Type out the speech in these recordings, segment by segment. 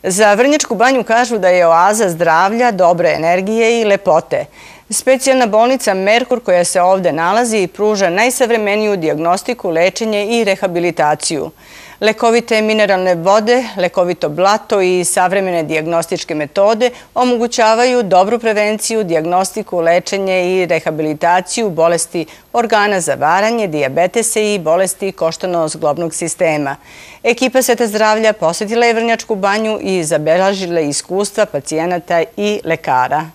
Za Vrnjačku banju kažu da je oaza zdravlja, dobre energije i lepote. Specijalna bolnica Merkur koja se ovde nalazi pruža najsavremeniju dijagnostiku, lečenje i rehabilitaciju. Lekovite mineralne vode, lekovito blato i savremene dijagnostičke metode omogućavaju dobru prevenciju, dijagnostiku, lečenje i rehabilitaciju bolesti organa za varanje, dijabetese i bolesti koštano-zglobnog sistema. Ekipa Sveta zdravlja posetila je Vrnjačku banju i zabeležila iskustva pacijenata i lekara.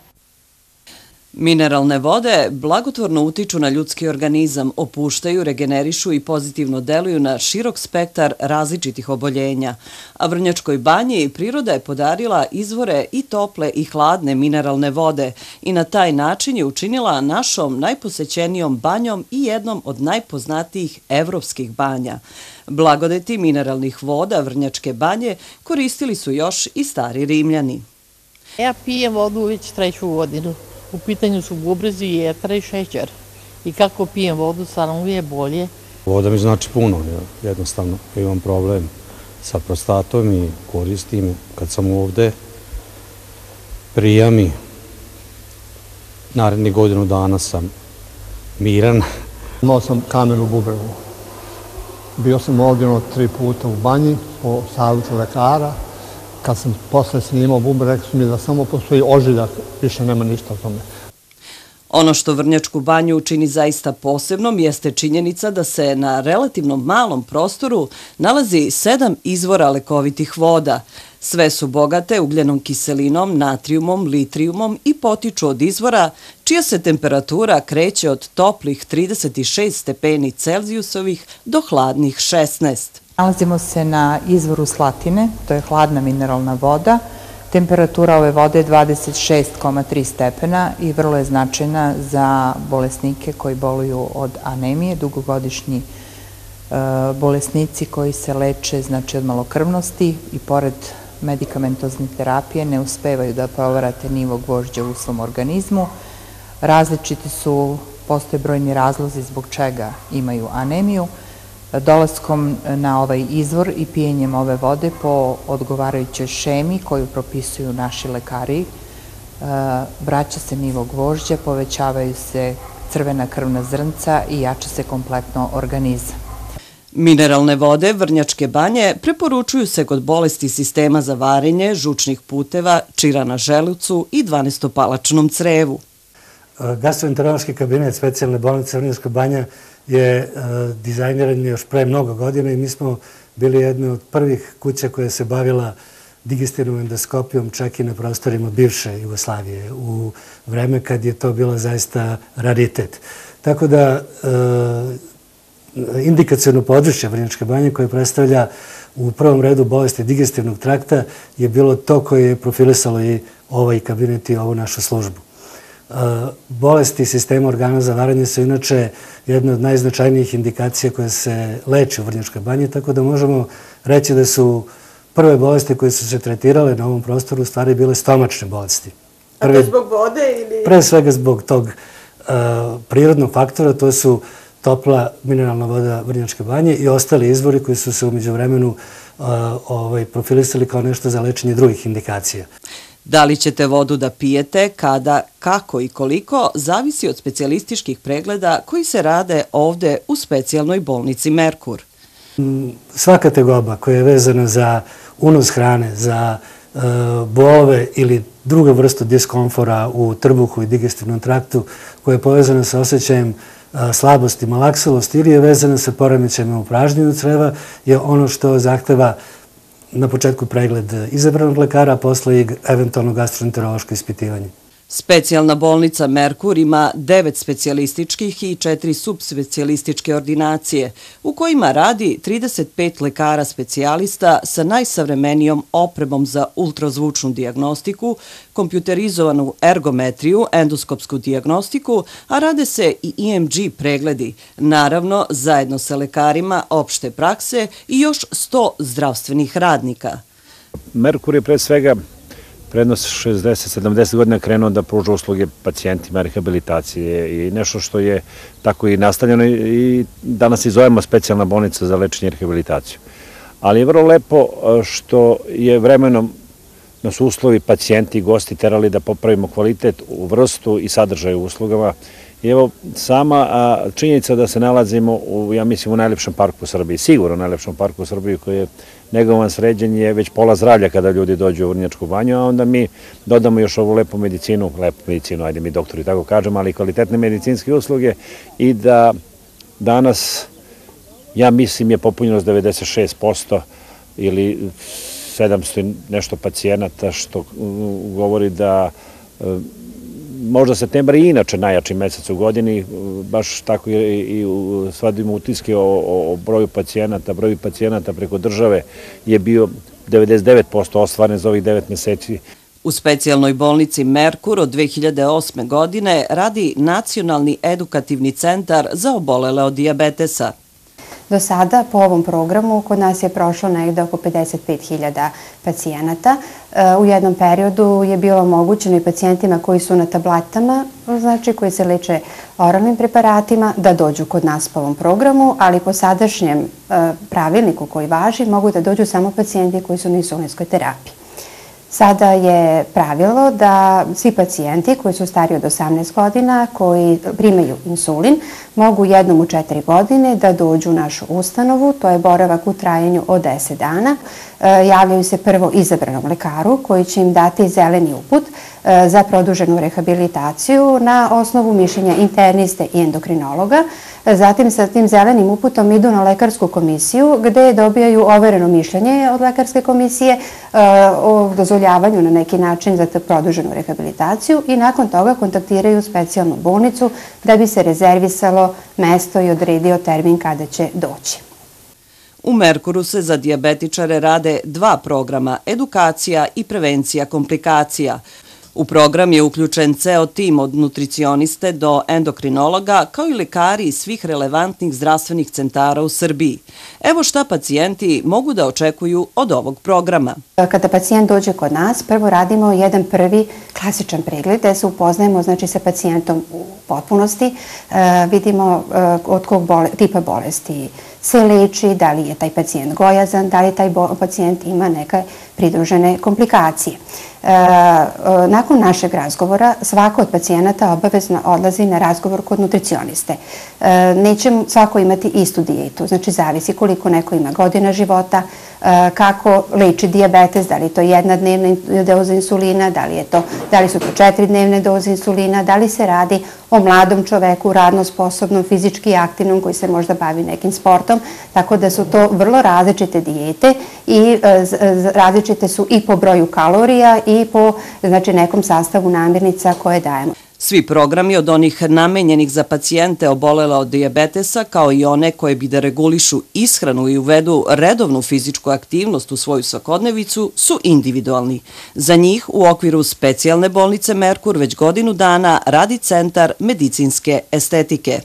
Mineralne vode blagotvorno utiču na ljudski organizam, opuštaju, regenerišu i pozitivno deluju na širok spektar različitih oboljenja. A Vrnjačkoj banji priroda je podarila izvore i tople i hladne mineralne vode i na taj način je učinila našom najposećenijom banjom i jednom od najpoznatijih evropskih banja. Blagodeti mineralnih voda Vrnjačke banje koristili su još i stari Rimljani. Ja pijem vodu već 3. godinu. U pitanju su bubrezi, jetra i šećer. I kako pijem vodu, stvarno mi je bolje. Voda mi znači puno, jednostavno. Imam problem sa prostatom i koristim. Kad sam ovde, prija mi. Narednih godinu dana sam miran. Imao sam kamen u bubrevu. Bio sam ovdje 3 puta u banji po savjetu lekara. Kad sam posle snimao bubreg, rekli su mi da samo postoji ožiljak, više nema ništa o tome. Ono što Vrnjačku banju čini zaista posebnom jeste činjenica da se na relativno malom prostoru nalazi 7 izvora lekovitih voda. Sve su bogate ugljenom kiselinom, natrijumom, litrijumom i potiču od izvora čija se temperatura kreće od toplih 36 stepeni Celzijusovih do hladnih 16. Nalazimo se na izvoru Slatine, to je hladna mineralna voda. Temperatura ove vode je 26,3 stepena i vrlo je značajna za bolesnike koji boluju od anemije, dugogodišnji bolesnici koji se leče od malokrvnosti i pored medikamentozne terapije ne uspevaju da povrate nivo gvožđa u svom organizmu. Različiti su, postoje brojni razlozi zbog čega imaju anemiju. Dolaskom na ovaj izvor i pijenjem ove vode po odgovarajućoj šemi koju propisuju naši lekari, vraća se nivo gvožđa, povećavaju se crvena krvna zrnca i jača se kompletno organizam. Mineralne vode Vrnjačke banje preporučuju se kod bolesti sistema za varenje, žučnih puteva, čira na želucu i 12-palačnom crevu. Gastroenterološki kabinet specijalne bolnice Vrnjačka banja je dizajniran još pre mnogo godina i mi smo bili jedne od prvih kuća koja se bavila digestivnom endoskopijom čak i na prostorima bivše Jugoslavije u vreme kad je to bilo zaista raritet. Tako da indikaciono područje Vrnjačke banje koje predstavlja u prvom redu bolesti digestivnog trakta je bilo to koje je profilisalo i ovaj kabinet i ovu našu službu. Bolesti sistema organa za varanje su inače jedna od najznačajnijih indikacija koja se leči u Vrnjačkoj banji, tako da možemo reći da su prve bolesti koje su se tretirale na ovom prostoru u stvari bile stomačne bolesti. A to zbog vode ili? Pre svega zbog tog prirodnog faktora, to su topla mineralna voda Vrnjačke banje i ostali izvori koji su se umeđu vremenu profilisali kao nešto za lečenje drugih indikacija. Da li ćete vodu da pijete, kada, kako i koliko, zavisi od specijalističkih pregleda koji se rade ovde u specijalnoj bolnici Merkur. Svaka tegoba koja je vezana za unos hrane, za bolove ili druga vrsta diskomfora u trbuhu i digestivnom traktu koja je povezana sa osjećajem slabosti, malaksalosti ili je vezana sa poremećajima u pražnjenju creva je ono što zahteva na početku pregled izabranog lekara, a posle i eventualno gastroenterološko ispitivanje. Specijalna bolnica Merkur ima 9 specijalističkih i 4 subspecijalističke ordinacije, u kojima radi 35 lekara specijalista sa najsavremenijom opremom za ultrazvučnu dijagnostiku, kompjuterizovanu ergometriju, endoskopsku dijagnostiku, a rade se i EMG pregledi, naravno zajedno sa lekarima opšte prakse i još 100 zdravstvenih radnika. Merkur je pre svega prednost 60-70 godina krenuo da pruža usluge pacijentima rehabilitacije i nešto što je tako i nastavljeno i danas i zovemo specijalna bolnica za lečenje i rehabilitaciju. Ali je vrlo lepo što je vremenom nas uslovi, pacijenti i gosti terali da popravimo kvalitet, vrstu i sadržaj u uslugama. I evo, sama činjenica da se nalazimo u, ja mislim, u najlepšem parku u Srbiji, sigurno u najlepšem parku u Srbiji koji je negovan, sređen, je već pola zdravlja kada ljudi dođu u Vrnjačku banju, a onda mi dodamo još ovu lepu medicinu, ajde mi doktori tako kažemo, ali kvalitetne medicinske usluge i da danas, ja mislim, je popunjenost 96% ili 700 nešto pacijenata, što govori da možda septembar i inače najjači mesec u godini, baš tako i svadimo utiske o broju pacijenata preko države je bio 99% ostvaren za ovih 9 meseci. U specijalnoj bolnici Merkur od 2008. godine radi Nacionalni edukativni centar za obolele od dijabetesa. Do sada po ovom programu kod nas je prošlo negde oko 55.000 pacijenata. U jednom periodu je bilo omogućeno i pacijentima koji su na tabletama, znači koji se leče oralnim preparatima, da dođu kod nas po ovom programu, ali po sadašnjem pravilniku koji važi mogu da dođu samo pacijenti koji su na insulinskoj terapiji. Sada je pravilo da svi pacijenti koji su stariji od 18 godina, koji primaju insulin, mogu jednom u 4 godine da dođu u našu ustanovu, to je boravak u trajanju od 10 dana. Javljaju se prvo izabranom lekaru koji će im dati zeleni uput za produženu rehabilitaciju na osnovu mišljenja interniste i endokrinologa. Zatim sa tim zelenim uputom idu na lekarsku komisiju gde dobijaju overeno mišljenje od lekarske komisije o dozvoljavanju na neki način za produženu rehabilitaciju i nakon toga kontaktiraju specijalnu bolnicu da bi se rezervisalo mesto i odredio termin kada će doći. U Merkuru se za dijabetičare rade 2 programa, edukacija i prevencija komplikacija. U program je uključen ceo tim od nutricioniste do endokrinologa, kao i lekari iz svih relevantnih zdravstvenih centara u Srbiji. Evo šta pacijenti mogu da očekuju od ovog programa. Kada pacijent dođe kod nas, prvo radimo jedan prvi klasičan pregled gde se upoznajemo sa pacijentom u potpunosti, vidimo od kog tipa bolesti se leči, da li je taj pacijent gojazan, da li taj pacijent ima neke pridružene komplikacije. Nakon našeg razgovora svako od pacijenata obavezno odlazi na razgovor kod nutricioniste. Neće svako imati istu dijetu, znači zavisi koliko neko ima godina života, kako leči dijabetes, da li je to 1 dnevna doza insulina, da li su to 4 dnevne doze insulina, da li se radi o mladom čoveku, radno sposobnom, fizički aktivnom koji se možda bavi nekim sportom, tako da su to vrlo različite dijete i različite su i po broju kalorija i po nekom sastavu namirnica koje dajemo. Svi programi od onih namenjenih za pacijente obolele od dijabetesa kao i one koje bi da regulišu ishranu i uvedu redovnu fizičku aktivnost u svoju svakodnevicu su individualni. Za njih u okviru specijalne bolnice Merkur već godinu dana radi Centar medicinske estetike.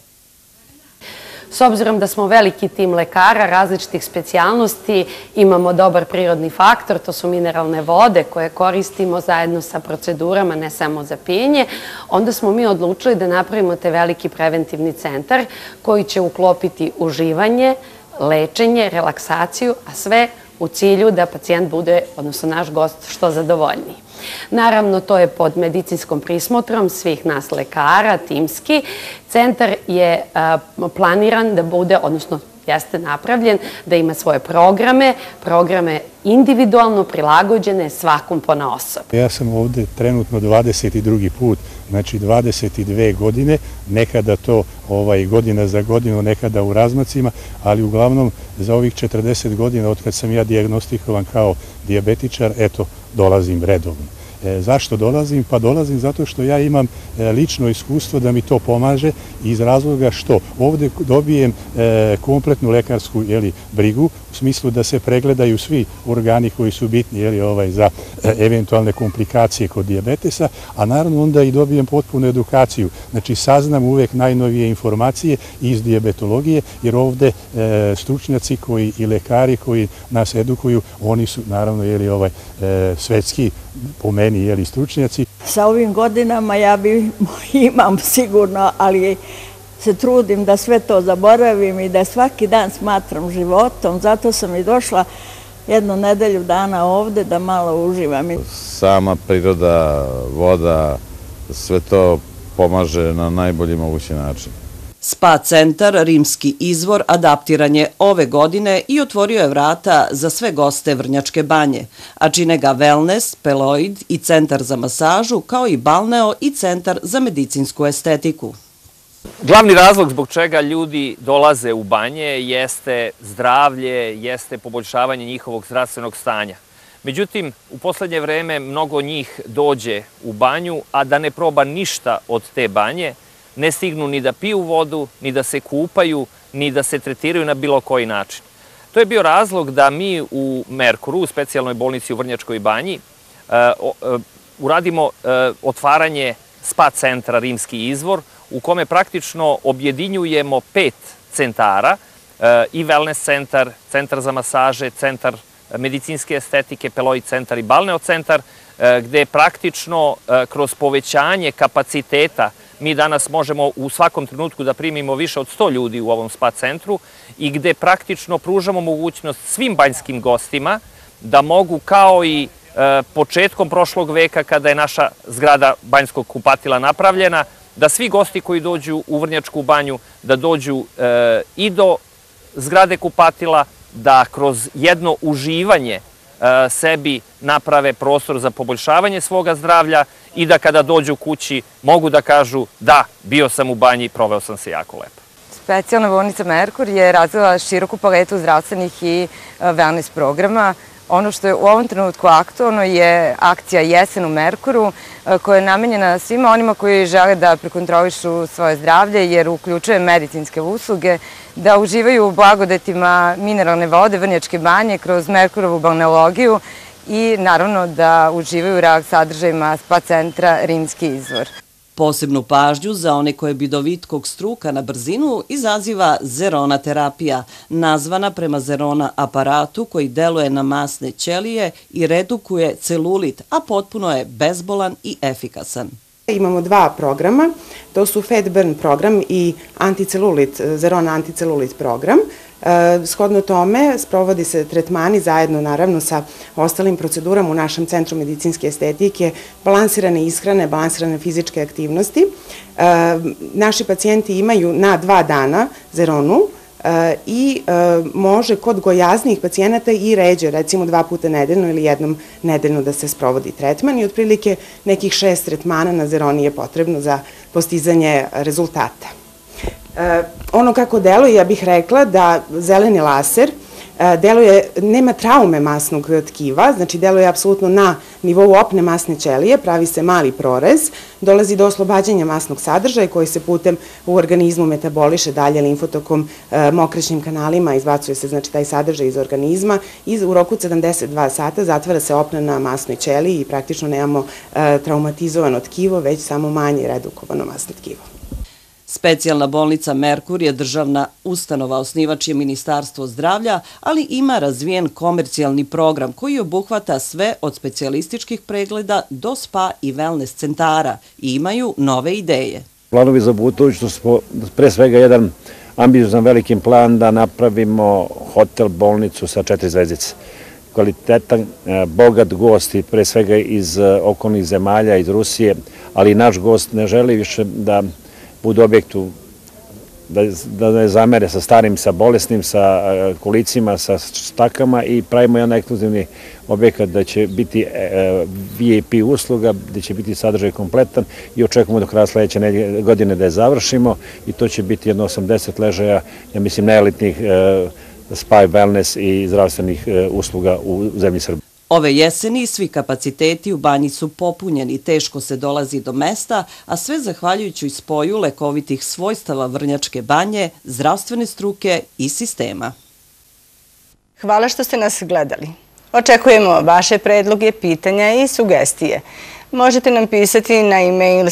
S obzirom da smo veliki tim lekara različitih specijalnosti, imamo dobar prirodni faktor, to su mineralne vode koje koristimo zajedno sa procedurama, ne samo za pijenje, onda smo mi odlučili da napravimo te veliki preventivni centar koji će uklopiti uživanje, lečenje, relaksaciju, a sve u cilju da pacijent bude, odnosno naš gost, što zadovoljniji. Naravno, to je pod medicinskom prismotrom svih nas lekara, timski. Centar je planiran da bude, odnosno jeste napravljen, da ima svoje programe individualno prilagođene svakom ponaosob. Ja sam ovde trenutno 22. put, znači 22 godine, nekada to godina za godinu, nekada u razmacima, ali uglavnom za ovih 40 godina od kad sam ja dijagnostikovan kao dijabetičar, eto, dolazim redovno. Zašto dolazim? Pa dolazim zato što ja imam lično iskustvo da mi to pomaže iz razloga što ovde dobijem kompletnu lekarsku brigu u smislu da se pregledaju svi organi koji su bitni za eventualne komplikacije kod dijabetesa, a naravno onda i dobijem potpunu edukaciju. Znači saznam uvek najnovije informacije iz dijabetologije jer ovde stručnjaci i lekari koji nas edukuju, oni su naravno svetski po meni stručnjaci. Sa ovim godinama ja imam sigurno, ali se trudim da sve to zaboravim i da svaki dan smatram životom. Zato sam i došla jednu nedelju dana ovde da malo uživam. Sama priroda, voda, sve to pomaže na najbolji mogući način. Spa centar Rimski izvor adaptiran je ove godine i otvorio je vrata za sve goste Vrnjačke banje, a čine ga wellness, peloid i centar za masažu, kao i balneo i centar za medicinsku estetiku. Glavni razlog zbog čega ljudi dolaze u banje jeste zdravlje, jeste poboljšavanje njihovog zdravstvenog stanja. Međutim, u poslednje vreme mnogo njih dođe u banju, a da ne proba ništa od te banje, ne stignu ni da piju vodu, ni da se kupaju, ni da se tretiraju na bilo koji način. To je bio razlog da mi u Merkuru, u specijalnoj bolnici u Vrnjačkoj banji, uradimo otvaranje spa centra Rimski izvor, u kome praktično objedinjujemo 5 centara, i wellness centar, centar za masaže, centar medicinske estetike, peloid centar i balneo centar, gde praktično kroz povećanje kapaciteta mi danas možemo u svakom trenutku da primimo više od 100 ljudi u ovom spa centru i gde praktično pružamo mogućnost svim banjskim gostima da mogu kao i početkom prošlog veka kada je naša zgrada banjskog kupatila napravljena, da svi gosti koji dođu u Vrnjačku banju da dođu i do zgrade kupatila, da kroz jedno uživanje sebi naprave prostor za poboljšavanje svoga zdravlja i da kada dođu kući mogu da kažu da, bio sam u banji i proveo sam se jako lepo. Specijalna bolnica Merkur je razvila široku paletu zdravstvenih i wellness programa. Ono što je u ovom trenutku aktualno je akcija Jesen u Merkuru, koja je namenjena svima onima koji žele da prekontrolišu svoje zdravlje, jer uključuje medicinske usluge, da uživaju u blagodetima mineralne vode Vrnjačke banje kroz Merkurovu balneologiju i naravno da uživaju u relaks sadržajima spa centra Rimski izvor. Posebnu pažnju za one koje bi do vitkog struka na brzinu izaziva Zerona terapija, nazvana prema Zerona aparatu koji deluje na masne ćelije i redukuje celulit, a potpuno je bezbolan i efikasan. Imamo 2 programa, to su Fat Burn program i Zerona anticelulit program. Shodno tome sprovodi se tretmani zajedno naravno sa ostalim procedurama u našem centru medicinske estetike, balansirane ishrane, balansirane fizičke aktivnosti. Naši pacijenti imaju na 2 dana Zeronu i može kod gojaznijih pacijenata i ređe, recimo 2 puta nedeljno ili jednom nedeljno da se sprovodi tretman i otprilike nekih 6 tretmana na Zeroni je potrebno za postizanje rezultata. Ono kako deluje, ja bih rekla da zeleni laser deluje, nema traume masnog tkiva, znači deluje apsolutno na nivou opne masne ćelije, pravi se mali prorez, dolazi do oslobađanja masnog sadržaja koji se putem u organizmu metaboliše dalje limfotokom, mokrećnim kanalima, izbacuje se znači taj sadržaj iz organizma i u roku 72 sata zatvara se opna na masnoj ćeliji i praktično nemamo traumatizovano tkivo, već samo manje redukovano masno tkivo. Specijalna bolnica Merkur je državna ustanova, osnivač je Ministarstvo zdravlja, ali ima razvijen komercijalni program koji obuhvata sve od specijalističkih pregleda do spa i wellness centara i imaju nove ideje. Planovi za budućnost su pre svega jedan ambiciozan veliki plan da napravimo hotel bolnicu sa 4 zvezdice. Kvalitetan, bogat gost i pre svega iz okolnih zemalja, iz Rusije, ali i naš gost ne želi više da budu objektu, da ne zamere sa starim, sa bolesnim, sa kolicima, sa štakama i pravimo jedan ekskluzivni objekat da će biti VIP usluga, da će biti sadržaj kompletan i očekujemo do kraja sledeće godine da je završimo i to će biti jedno 80 ležaja, ja mislim, neelitnih spa, wellness i zdravstvenih usluga u zemlji Srbije. Ove jeseni svi kapaciteti u banji su popunjeni, teško se dolazi do mesta, a sve zahvaljujući spoju lekovitih svojstava Vrnjačke banje, zdravstvene struke i sistema. Hvala što ste nas gledali. Očekujemo vaše predloge, pitanja i sugestije. Možete nam pisati na e-mail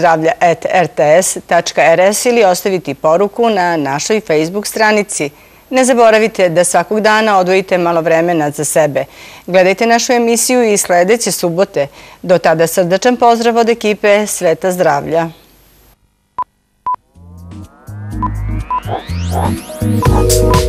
svetszdravlja@rts.rs ili ostaviti poruku na našoj Facebook stranici. Ne zaboravite da svakog dana odvojite malo vremena za sebe. Gledajte našu emisiju i sledeće subote. Do tada srdačan pozdrav od ekipe Sveta zdravlja.